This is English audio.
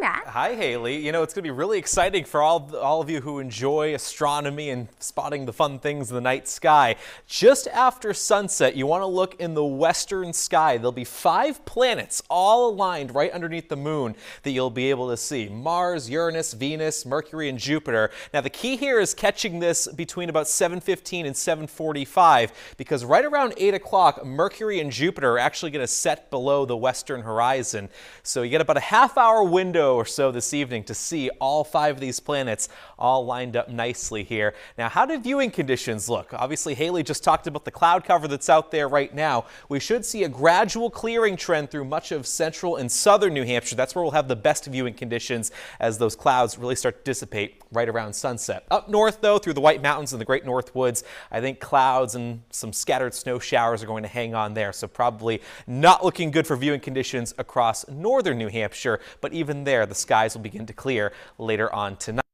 Matt. Hi, Haley. You know, it's going to be really exciting for all of you who enjoy astronomy and spotting the fun things in the night sky. Just after sunset, you want to look in the western sky. There'll be 5 planets all aligned right underneath the moon that you'll be able to see. Mars, Uranus, Venus, Mercury, and Jupiter. Now, the key here is catching this between about 7:15 and 7:45 because right around 8 o'clock, Mercury and Jupiter are actually going to set below the western horizon. So you get about a half-hour window or so this evening to see all 5 of these planets all lined up nicely here. Now, how do viewing conditions look? Obviously, Haley just talked about the cloud cover that's out there right now. We should see a gradual clearing trend through much of central and southern New Hampshire. That's where we'll have the best viewing conditions as those clouds really start to dissipate right around sunset. Up north, though, through the White Mountains and the Great North Woods, I think clouds and some scattered snow showers are going to hang on there. So probably not looking good for viewing conditions across northern New Hampshire, but even there, the skies will begin to clear later on tonight.